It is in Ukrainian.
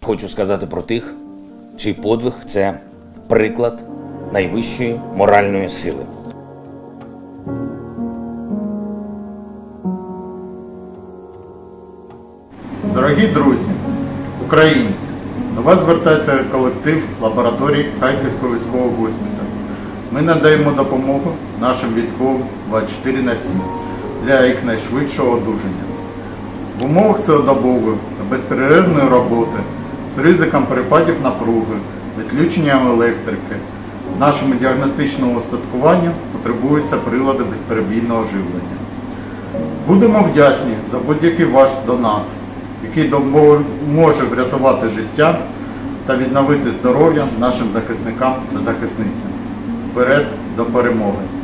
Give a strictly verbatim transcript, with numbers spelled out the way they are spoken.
Хочу сказати про тих, чий подвиг – це приклад найвищої моральної сили. Дорогі друзі, українці, до вас звертається колектив лабораторії Харківського військового госпіталю. Ми надаємо допомогу нашим військовим двадцять чотири на сім для якнайшвидшого одужання. В умовах цілодобової та безперервної роботи з ризиком перепадів напруги, відключенням електрики, нашому діагностичному устаткуванню потребуються прилади безперебійного живлення. Будемо вдячні за будь-який ваш донат, який може врятувати життя та відновити здоров'я нашим захисникам та захисницям. Вперед до перемоги!